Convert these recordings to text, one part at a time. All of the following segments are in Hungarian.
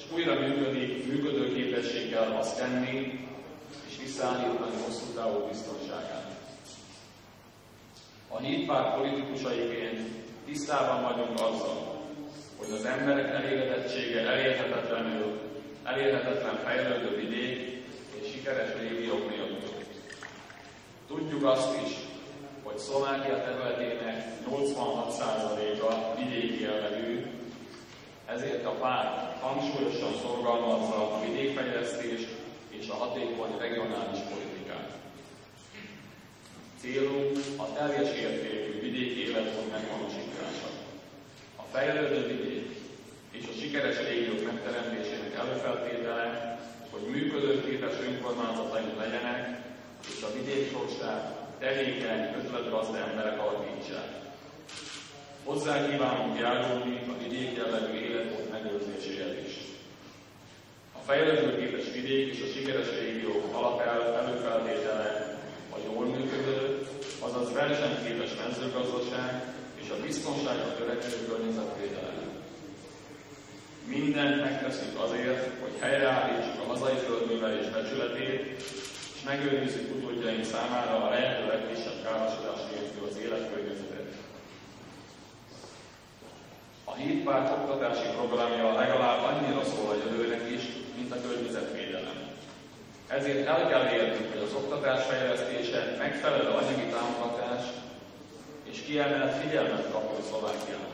újra működőképességgel azt tenni, és visszaállítani hosszú távú biztonságát. A Hídpárt politikusaiként tisztában vagyunk azzal, hogy az emberek elégedettsége elérhetetlen fejlődő vidék és sikeres régiók nélkül. Tudjuk azt is, hogy Szlovákia területének 86%-a vidéki jellegű, ezért a párt hangsúlyosan szorgalmazza a vidékfejlesztést és a hatékony regionális politikát. Célunk a teljes értékű vidéki életmód megvalósítása. A fejlődő vidék és a sikeres régiók megteremtésének előfeltétele, hogy működőképes önkormányzataink legyenek, és a vidéksorsát tevékeny, ötletgazda emberek alakítsák. Hozzá kívánunk járulni a vidék jellegű életmód megőrzéséhez is. A fejlődőképes vidék és a sikeres régiók előfeltétele a jól működő, azaz versenyképes mezőgazdaság és a biztonságra törekvő környezetvédelem. Mindent megteszünk azért, hogy helyreállítsuk a hazai földművelés becsületét, és megőrizzük utódjaink számára a lehető legkisebb károsodás nélkül az életkörnyezetet. A Hídpárt oktatási programja legalább annyira szól a jövőnek is, mint a környezetvédelem. Ezért el kell érnünk, hogy az oktatás fejlesztése megfelelő anyagi támogatás és kiemelt figyelmet kapjon Szlovákiában.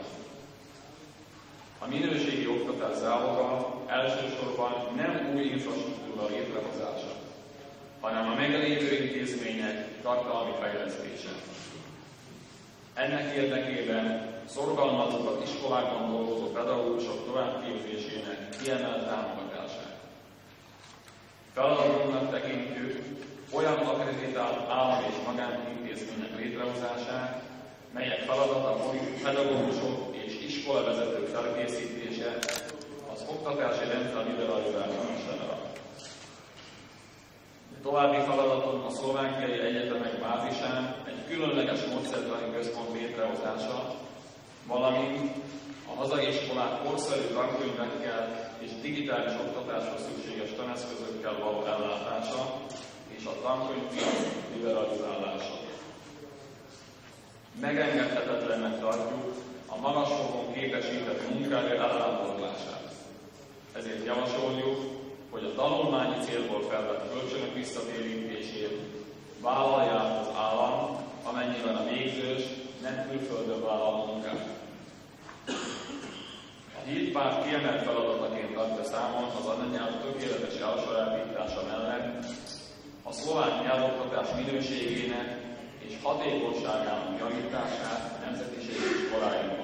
A minőségi oktatás záloga elsősorban nem új infrastruktúra létrehozása, hanem a meglévő intézmények tartalmi fejlesztése. Ennek érdekében szorgalmazzuk az iskolákban dolgozó pedagógusok továbbképzésének kiemelt támogatását. Feladatunknak tekintjük olyan akreditált állami és magánintézmények létrehozását, melyek feladata pedagógusok és iskolavezetők felkészítése az oktatási rendszer liberalizálására. További feladatunk a szlovákiai egyetemek bázisán egy különleges módszertani központ létrehozása, valamint a hazai iskolák korszerű tankönyvekkel és digitális oktatáshoz szükséges taneszközökkel való ellátása és a tankönyvpiac liberalizálása. Megengedhetetlennek tartjuk a magas fokon képesített munkaerő ellátogatását. Ezért javasoljuk, hogy a tanulmányi célból felvett kölcsönök visszatérítését vállalja át az állam, amennyiben a végzős nem külföldön vállal munkát. A Hídpárt kiemelt feladataként tartja számon az anyanyelv tökéletes elsajátítása mellett a szlovák nyelvoktatás minőségének és hatékonyságának javítását nemzetiségi iskoláinkban.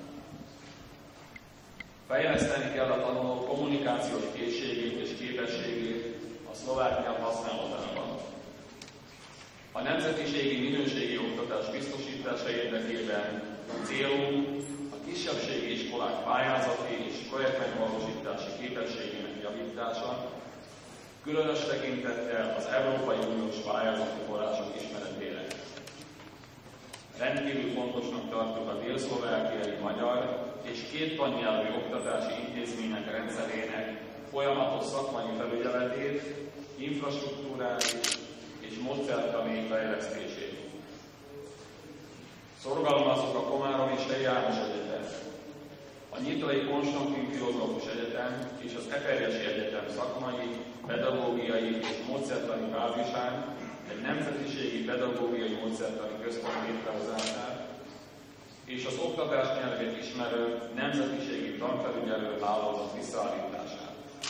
Fejleszteni kell a tanulók kommunikációs készségét és képességét a szlovák nyelv használatában. A nemzetiségi minőségi oktatás biztosítása érdekében célunk a kisebbségi iskolák pályázati és projektmegvalósítási képességének javítása, különös tekintettel az Európai Uniós pályázati források ismeretére. Rendkívül fontosnak tartjuk a dél-szlovákiai magyar és két tannyelvű oktatási intézmények rendszerének folyamatos szakmai felügyeletét, infrastruktúrális és módszertani fejlesztését. Szorgalmazzuk a Komáromi Sej János Egyetem, a Nyitrai Konstantin Filozófus Egyetem és az Eperjesi Egyetem szakmai, pedagógiai és módszertani bázisán egy nemzetiségi pedagógiai módszertani központ létrehozását és az oktatás nyelvét ismerő nemzetiségi tanfelügyelő hálózat visszaállítását.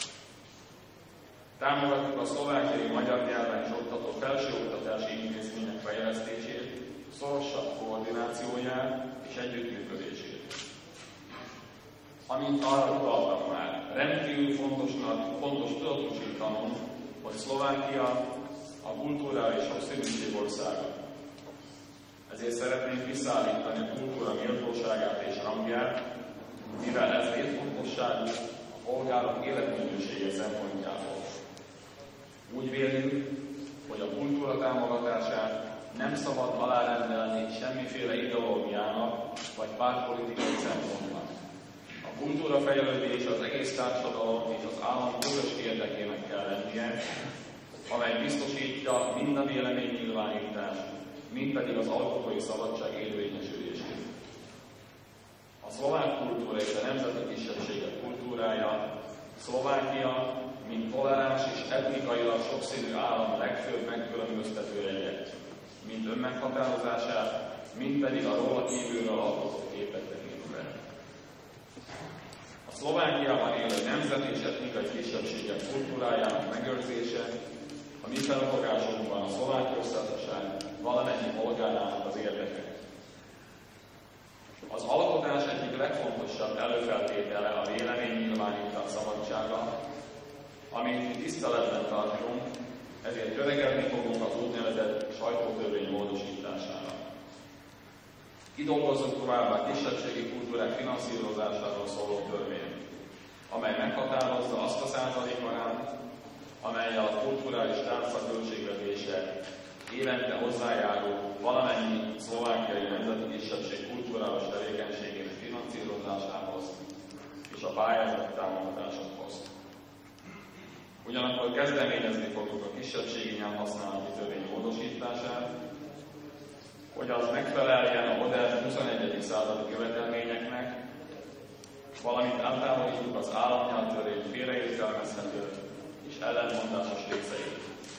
Támogatjuk a szlovákiai magyar nyelven is oktató felsőoktatási intézmények fejlesztését, szorosabb koordinációját és együttműködését. Amint arra utaltam már, rendkívül fontos tudatosítanunk, hogy Szlovákia a kulturális sokszínűség országa. Ezért szeretnénk visszaállítani a kultúra méltóságát és rangját, mivel ez létfontosságú a polgárok életminősége szempontjából. Úgy véljük, hogy a kultúra támogatását nem szabad alárendelni semmiféle ideológiának vagy pártpolitikai szempontnak. A kultúrafejlődés az egész társadalom és az állam közös érdekének kell lennie, amely biztosítja mind a véleménynyilvánítást, mind pedig az alkotói szabadság érvényesülését. A szlovák kultúra és a nemzeti kisebbségek kultúrája, Szlovákia, mint toleráns és etnikailag sokszínű állam legfőbb megkülönböztető jegye, mind önmeghatározását, mind pedig a róla kívülről alkotott képet tekintve. A Szlovákiában élő nemzeti és etnikai kisebbségek kultúrájának megőrzése a mi felfogásunkban a Szlovák Köztársaság valamennyi polgárának az érdeke. Az alkotás egyik legfontosabb előfeltétele a véleménynyilvánítás szabadsága, amit mi tiszteletben tartunk, ezért törekedni fogunk az úgynevezett sajtótörvény módosítására. Kidolgozzunk továbbá kisebbségi kultúrák finanszírozásáról szóló törvényt, amely meghatározza azt a százalékarányt, amellyel a kulturális tárca költségvetése évente hozzájárul valamennyi szlovákiai nemzeti kisebbség kulturális tevékenységének finanszírozásához és a pályázat támogatásokhoz. Ugyanakkor kezdeményezni fogjuk a kisebbségi nyelvhasználati törvény módosítását, hogy az megfeleljen a modern 21. századi követelményeknek, valamint eltávolítjuk az államnyelvtörvény félreértelmezhető és ellentmondásos részeit.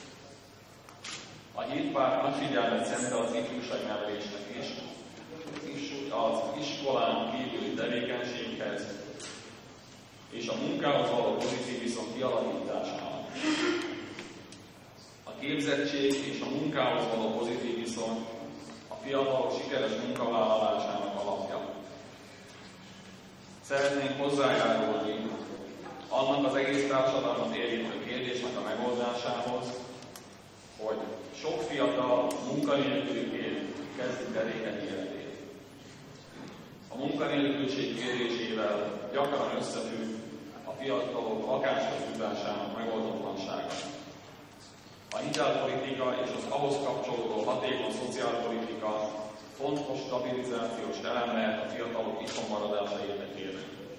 A hídpárt nagy figyelmet szentel az ifjúságnevelésnek is, az iskolán kívüli tevékenységhez és a munkához való pozitív viszont kialakításának. A képzettség és a munkához való pozitív viszont a fiatalok sikeres munkavállalásának alapja. Szeretnénk hozzájárulni annak az egész társadalmat érintő kérdésnek a megoldásához, hogy sok fiatal munkanélküliként kezdi tevékeny életét. A munkanélküliség kérdésével gyakran összefügg a fiatalok lakásra jutásának megoldotlansága. A hitelpolitika és az ahhoz kapcsolódó hatékony szociálpolitika fontos stabilizációs elem lehet a fiatalok itthon maradása érdekében.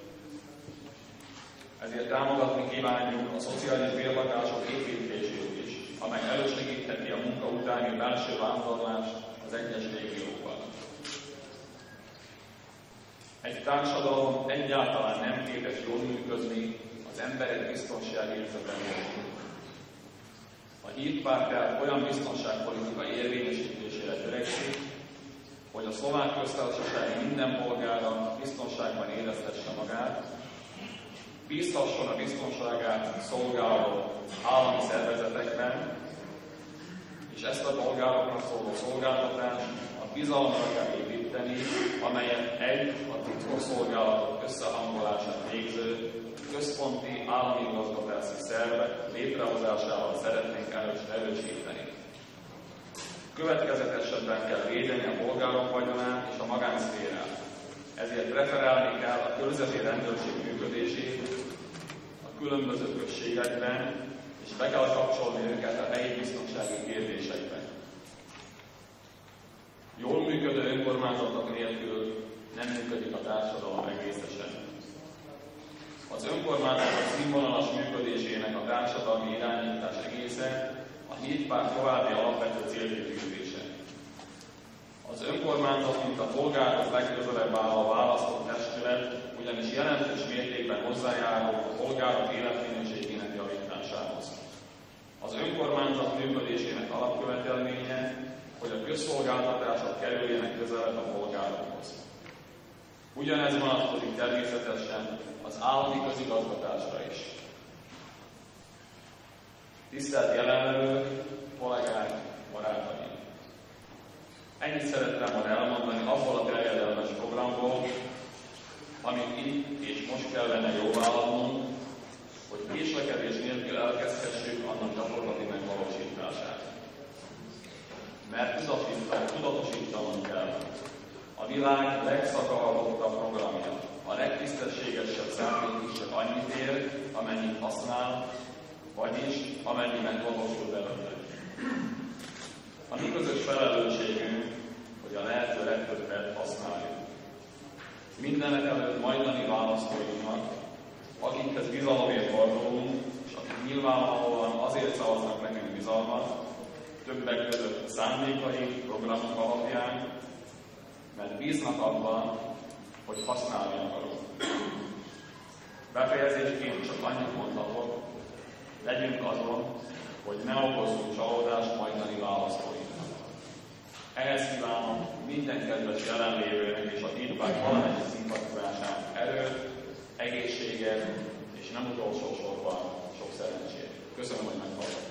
Ezért támogatni kívánjuk a szociális bérlakások építését is, amely elősegítheti a munka utáni belső vándorlást az egyes régiókban. Egy társadalom egyáltalán nem képes jól működni az emberek biztonságérzete nélkül. A hídpárt tehát olyan biztonságpolitika érvényesítésére törekszik, hogy a Szlovák Köztársaság minden polgára biztonságban érezhesse magát, bízhasson a biztonságát szolgáló állami szervezetekben, és ezt a polgároknak szóló szolgáltatást a bizalomra kell építeni, amelyet a titkosszolgálatok összehangolását végző központi állami igazgatási szervek létrehozásával szeretnénk erősíteni. Következetesebben kell védeni a polgárok vagyonát és a magánszférát, ezért preferálni kell a körzeti rendőrség működését a különböző községekben, és be kell kapcsolni őket a helyi biztonsági kérdésekben. Jól működő önkormányzatok nélkül nem működik a társadalom egészesen. Az önkormányzatok színvonalas működésének a társadalmi irányítás egésze a hídpárt további alapvető célkitűzése. Az önkormányzat, mint a polgárhoz legközelebb álló választott testület, ugyanis jelentős mértékben hozzájárul a polgárok életminőségének javításához. Az önkormányzat működésének alapkövetelménye, hogy a közszolgáltatások kerüljenek közelebb a polgárokhoz. Ugyanez vonatkozik természetesen az állami közigazgatásra is. Tisztelt jelenlevők, kollégák, barátaim! Ennyit szerettem volna elmondani abból a terjedelmes programból, amit itt és most kellene jóváhagynunk, hogy késlekedés nélkül elkezdhessük annak gyakorlati megvalósítását. Mert tudatosítanunk kell. A világ legszakavarodottabb programja, a legtisztességesebb számít is csak annyit ér, amennyit használ, vagyis amennyiben valósul belőle. A mi közös felelősségünk, hogy a lehető legtöbbet használjuk. mindenek előtt majdani választóinknak, akikhez bizalomért fordulunk, és akik nyilvánvalóan azért szavaznak nekünk bizalmat, többek között szándékai, programok alapján, mert bíznak abban, hogy használni akarunk. Befejezésként csak annyit mondhatok, legyünk azon, hogy ne okozzunk csalódást majdani választóinknak. Ehhez kívánom minden kedves jelenlévőnek és a Deep valamennyi szimpatizását, erőt, egészséget és nem utolsó sorban sok szerencsét. Köszönöm, hogy meghallgattak.